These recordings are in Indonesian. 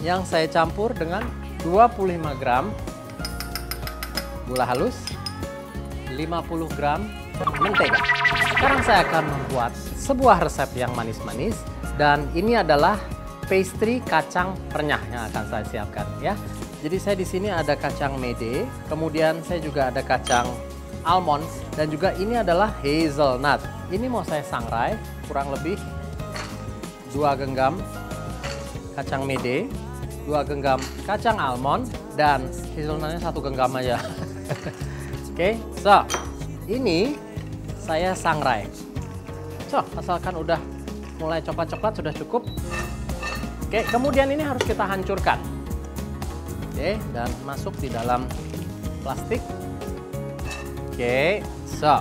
yang saya campur dengan 25 gram gula halus, 50 gram mentega. Sekarang saya akan membuat sebuah resep yang manis-manis, dan ini adalah pastry kacang renyah yang akan saya siapkan ya. Jadi saya di sini ada kacang mede, kemudian saya juga ada kacang almond, dan juga ini adalah hazelnut. Ini mau saya sangrai kurang lebih 2 genggam kacang mede, 2 genggam kacang almond, dan hazelnutnya 1 genggam aja. Oke, so ini saya sangrai. So, asalkan udah mulai coklat-coklat sudah cukup. Oke, kemudian ini harus kita hancurkan. Oke, dan masuk di dalam plastik. Oke, so.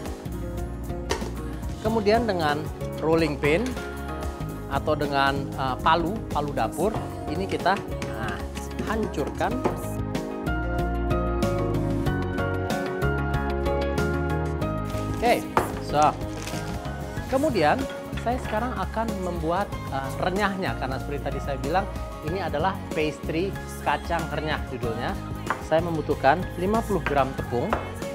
Kemudian dengan rolling pin atau dengan palu dapur, ini kita hancurkan. Oke, so. Kemudian saya sekarang akan membuat renyahnya, karena seperti tadi saya bilang ini adalah pastry kacang renyah judulnya. Saya membutuhkan 50 gram tepung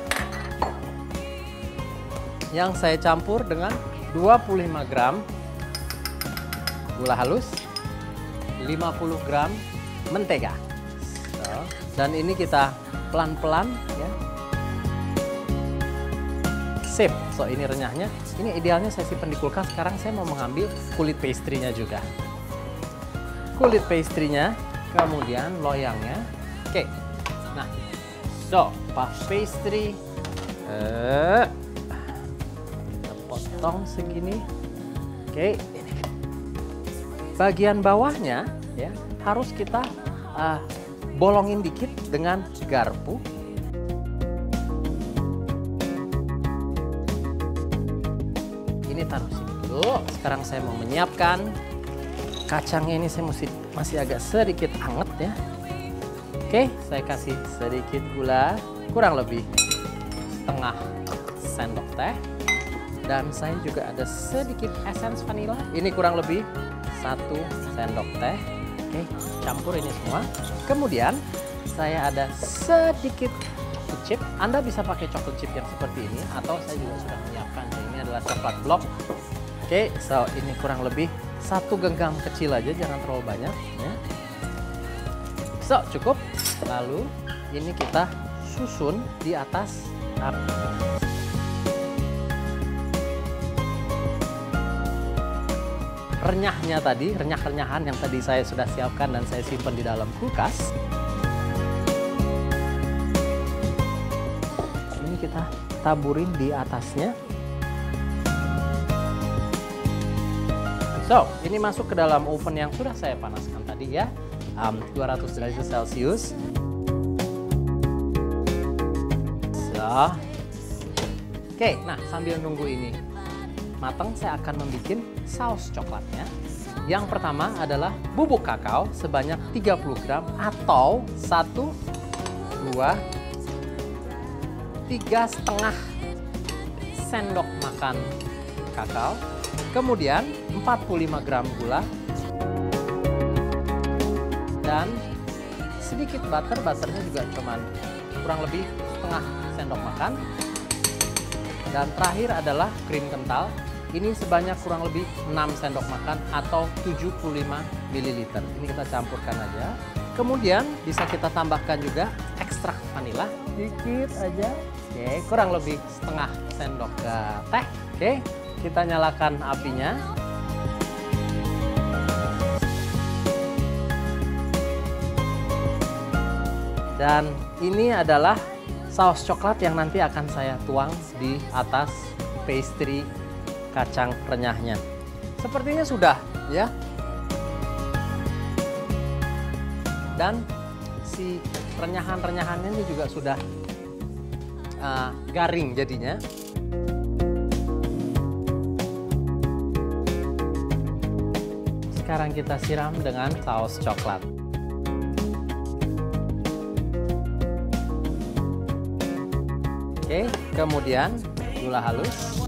yang saya campur dengan 25 gram gula halus, 50 gram mentega. So, dan ini kita pelan-pelan ya. Sip, so ini renyahnya. Ini idealnya saya simpan di kulkas. Sekarang saya mau mengambil kulit pastry-nya juga. Kulit pastry-nya, kemudian loyangnya. Oke, nah, so puff pastry, kita potong segini. Oke, ini bagian bawahnya ya harus kita bolongin dikit dengan garpu. Ini taruh sini dulu. Sekarang saya mau menyiapkan kacangnya. Ini saya masih agak sedikit hangat ya. Oke, saya kasih sedikit gula, kurang lebih setengah sendok teh. Dan saya juga ada sedikit essence vanilla. Ini kurang lebih 1 sendok teh. Oke, campur ini semua. Kemudian saya ada sedikit chocolate chip. Anda bisa pakai chocolate chip yang seperti ini, atau saya juga sudah menyiapkan. Ini adalah coklat blok. Oke, so ini kurang lebih 1 genggam kecil aja, jangan terlalu banyak ya. So, cukup. Lalu ini kita susun di atas renyahnya tadi, renyah-renyahan yang tadi saya sudah siapkan dan saya simpan di dalam kulkas. Ini kita taburin di atasnya. So, ini masuk ke dalam oven yang sudah saya panaskan tadi ya, 200 derajat Celcius. So, oke, nah sambil nunggu ini matang, saya akan membuat saus coklatnya. Yang pertama adalah bubuk kakao sebanyak 30 gram atau 1, 2, 3,5 sendok makan kakao. Kemudian 45 gram gula dan sedikit butter. Butternya juga cuman kurang lebih setengah sendok makan. Dan terakhir adalah krim kental. Ini sebanyak kurang lebih 6 sendok makan atau 75 ml. Ini kita campurkan aja. Kemudian bisa kita tambahkan juga ekstrak vanila dikit aja. Oke, kurang lebih setengah sendok teh. Oke, kita nyalakan apinya. Dan ini adalah saus coklat yang nanti akan saya tuang di atas pastry kacang renyahnya. Sepertinya sudah ya. Dan si renyahan-renyahannya ini juga sudah garing jadinya. Sekarang kita siram dengan saus coklat. Oke, kemudian gula halus.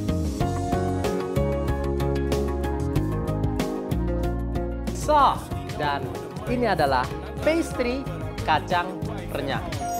So, Dan ini adalah pastry kacang renyah.